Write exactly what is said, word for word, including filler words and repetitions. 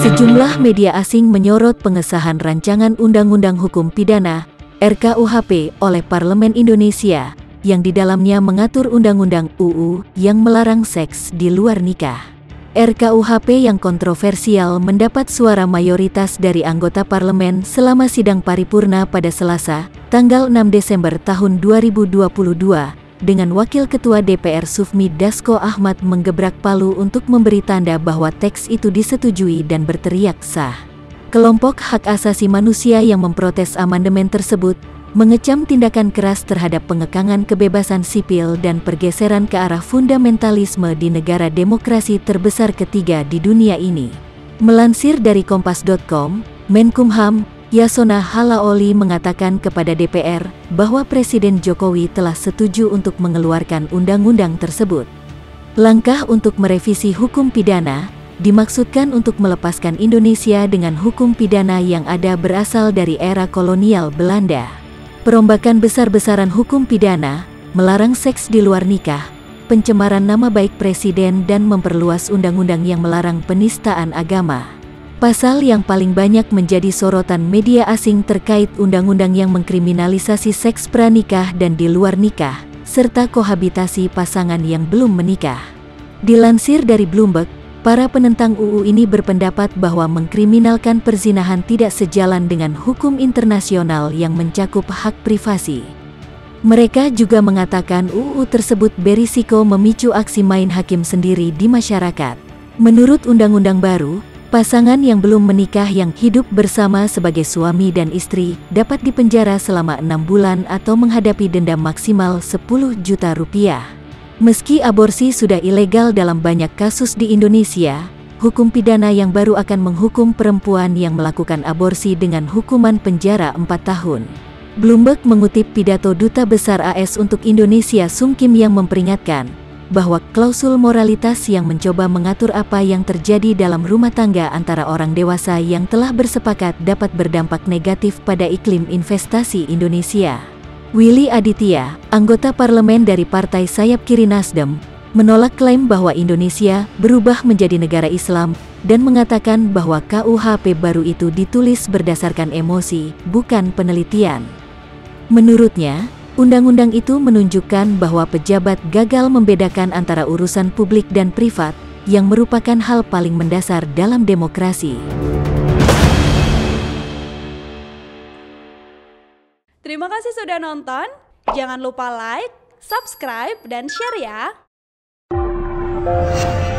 Sejumlah media asing menyorot pengesahan rancangan Undang-Undang Hukum Pidana R K U H P oleh Parlemen Indonesia yang di dalamnya mengatur Undang-Undang U U yang melarang seks di luar nikah. R K U H P yang kontroversial mendapat suara mayoritas dari anggota parlemen selama sidang paripurna pada Selasa, tanggal enam Desember tahun dua ribu dua puluh dua, dengan Wakil Ketua D P R Sufmi Dasko Ahmad menggebrak palu untuk memberi tanda bahwa teks itu disetujui dan berteriak sah. Kelompok hak asasi manusia yang memprotes amandemen tersebut mengecam tindakan keras terhadap pengekangan kebebasan sipil dan pergeseran ke arah fundamentalisme di negara demokrasi terbesar ketiga di dunia ini. Melansir dari kompas titik com, Menkumham Yasona Halaoli mengatakan kepada D P R bahwa Presiden Jokowi telah setuju untuk mengeluarkan undang-undang tersebut. Langkah untuk merevisi hukum pidana dimaksudkan untuk melepaskan Indonesia dengan hukum pidana yang ada berasal dari era kolonial Belanda. Perombakan besar-besaran hukum pidana, melarang seks di luar nikah, pencemaran nama baik presiden dan memperluas undang-undang yang melarang penistaan agama. Pasal yang paling banyak menjadi sorotan media asing terkait undang-undang yang mengkriminalisasi seks pranikah dan di luar nikah, serta kohabitasi pasangan yang belum menikah. Dilansir dari Bloomberg, para penentang U U ini berpendapat bahwa mengkriminalkan perzinahan tidak sejalan dengan hukum internasional yang mencakup hak privasi. Mereka juga mengatakan U U tersebut berisiko memicu aksi main hakim sendiri di masyarakat. Menurut undang-undang baru, pasangan yang belum menikah yang hidup bersama sebagai suami dan istri dapat dipenjara selama enam bulan atau menghadapi denda maksimal sepuluh juta rupiah. Meski aborsi sudah ilegal dalam banyak kasus di Indonesia, hukum pidana yang baru akan menghukum perempuan yang melakukan aborsi dengan hukuman penjara empat tahun. Bloomberg mengutip pidato Duta Besar A S untuk Indonesia Sung Kim yang memperingatkan bahwa klausul moralitas yang mencoba mengatur apa yang terjadi dalam rumah tangga antara orang dewasa yang telah bersepakat dapat berdampak negatif pada iklim investasi Indonesia. Willy Aditya, anggota parlemen dari Partai Sayap Kiri Nasdem, menolak klaim bahwa Indonesia berubah menjadi negara Islam dan mengatakan bahwa K U H P baru itu ditulis berdasarkan emosi, bukan penelitian. Menurutnya, undang-undang itu menunjukkan bahwa pejabat gagal membedakan antara urusan publik dan privat, yang merupakan hal paling mendasar dalam demokrasi. Terima kasih sudah nonton. Jangan lupa like, subscribe, dan share ya.